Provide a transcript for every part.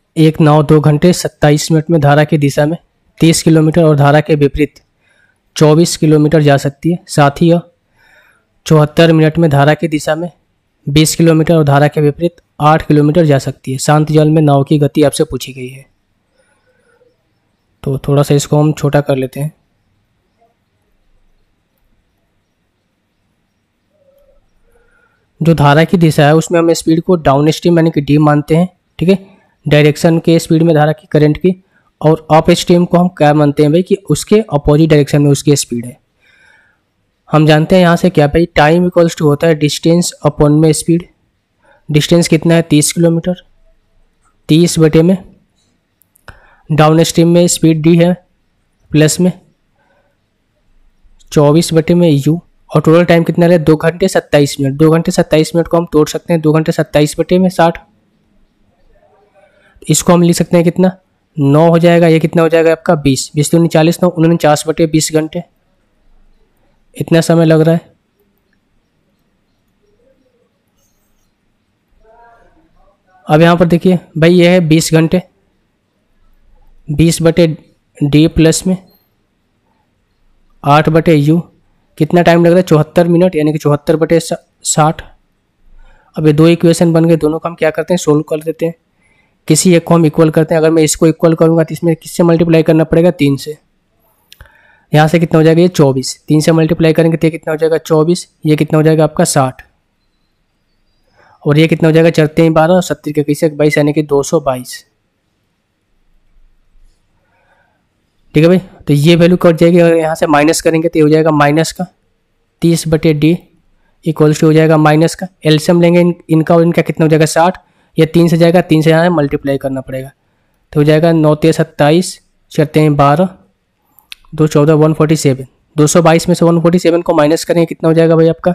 एक नाव 2 घंटे 27 मिनट में धारा की दिशा में 30 किलोमीटर और धारा के विपरीत 24 किलोमीटर जा सकती है। साथ ही यह 74 मिनट में धारा की दिशा में 20 किलोमीटर और धारा के विपरीत 8 किलोमीटर जा सकती है। शांत जल में नाव की गति आपसे पूछी गई है, तो थोड़ा सा इसको हम छोटा कर लेते हैं। जो धारा की दिशा है उसमें हम स्पीड को डाउन स्ट्रीम यानी कि डी मानते हैं, ठीक है, डायरेक्शन के स्पीड में धारा की करंट की। और अप स्ट्रीम को हम क्या मानते हैं भाई कि उसके अपोजिट डायरेक्शन में उसकी स्पीड है। हम जानते हैं यहाँ से क्या भाई, टाइम इक्वल्स टू होता है डिस्टेंस अपॉन में स्पीड। डिस्टेंस कितना है 30 किलोमीटर, 30 बटे में डाउन स्ट्रीम में स्पीड डी है प्लस में 24 बटे में यू, और टोटल टाइम कितना रहे 2 घंटे 27 मिनट। 2 घंटे 27 मिनट को हम तोड़ सकते हैं, 2 घंटे 27 बटे में 60। इसको हम लिख सकते हैं कितना 9 हो जाएगा। ये कितना हो जाएगा आपका 20, 20 तो 40, 9 49 बटे 20 घंटे, इतना समय लग रहा है। अब यहाँ पर देखिए भाई ये है 20 घंटे, 20 बटे डी प्लस में 8 बटे यू, कितना टाइम लग रहा है 74 मिनट, यानी कि 74 बटे 60। अब ये दो इक्वेशन बन गए, दोनों को हम क्या करते हैं सोल्व कर देते हैं। किसी एक को हम इक्वल करते हैं। अगर मैं इसको इक्वल करूंगा तो इसमें किससे मल्टीप्लाई करना पड़ेगा 3 से। यहाँ से कितना हो जाएगा ये 24, 3 से मल्टीप्लाई करेंगे तो ये कितना हो जाएगा 24, ये कितना हो जाएगा आपका 60, और ये कितना हो जाएगा 4 3 12 और 70 के 21 यानी कि 222। ठीक है भाई, तो ये वैल्यू कट जाएगी। अगर यहाँ से माइनस करेंगे तो ये हो जाएगा माइनस का 30 बटे डी इक्वल्स टू हो जाएगा माइनस का, एलसीएम लेंगे इनका और इनका कितना हो जाएगा 60, ये 3 से जाएगा, 3 से यहाँ मल्टीप्लाई करना पड़ेगा तो हो जाएगा 9 3 27, 4 3 12, 2 14 147। 222 में से 147 को माइनस करेंगे कितना हो जाएगा भाई आपका,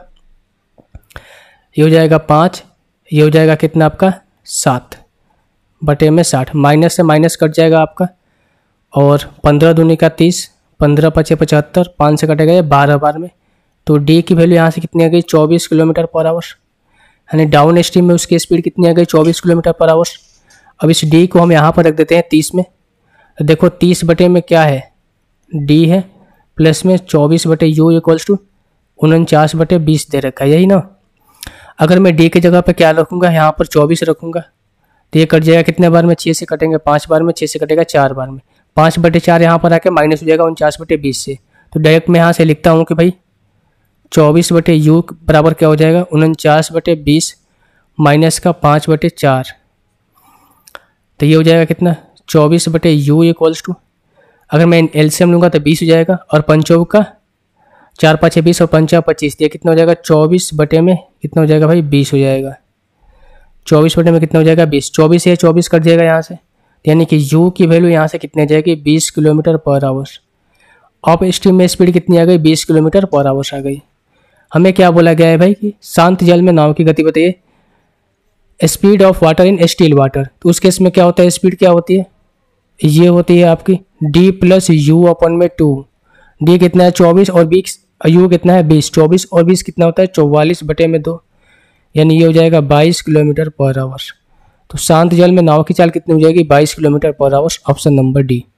ये हो जाएगा 5, ये हो जाएगा कितना आपका 7 बटे में 60। माइनस से माइनस कट जाएगा आपका, और 15 दूनी का 30, 15 पचे 75, 5 से कटेगा ये 12 बार में। तो डी की वैल्यू यहाँ से कितनी आ गई 24 किलोमीटर पर आवर, यानी डाउन स्ट्रीम में उसकी स्पीड कितनी आ गई 24 किलोमीटर पर आवर। अब इस डी को हम यहाँ पर रख देते हैं 30 में। देखो 30 बटे में क्या है डी है, प्लस में 24 बटे यू इक्वल्स टू 49 बटे 20 दे रखा है, यही ना। अगर मैं डी की जगह पे क्या रखूँगा, यहाँ पर 24 रखूँगा तो ये कट जाएगा कितने बार में, 6 से कटेंगे 5 बार में, 6 से कटेगा 4 बार में, 5 बटे 4 यहाँ पर आके माइनस हो जाएगा 49 बटे 20 से। तो डायरेक्ट मैं यहाँ से लिखता हूँ कि भाई 24 बटे यू बराबर क्या हो जाएगा 49 बटे 20 माइनस का 5 बटे 4, तो ये हो जाएगा कितना 24 बटे यू इक्वल्स टू, अगर मैं एलसीएम लूँगा तो 20 हो जाएगा, और पंचों का 4 5 20 और 5 25, ये कितना हो जाएगा 24 बटे में कितना हो जाएगा भाई 20 हो जाएगा। 24 बटे में कितना हो जाएगा 20, 24 है 24 कट जाएगा यहाँ से, यानी कि u की वैल्यू यहाँ से कितनी आ जाएगी 20 kilometre per hour. Upstream में स्पीड कितनी आ गई 20 किलोमीटर पर आवर आ गई। हमें क्या बोला गया है भाई कि शांत जल में नाव की गति बताइए, speed of water in still water. तो उस केस में क्या होता है, स्पीड क्या होती है, ये होती है आपकी d प्लस यू अपन में 2। d कितना है 24 और 20, u कितना है 20, 24 और 20 कितना होता है 44 बटे में 2, यानी ये हो जाएगा 22 किलोमीटर पर आवर। तो शांत जल में नाव की चाल कितनी हो जाएगी 22 kilometre per our, option number D.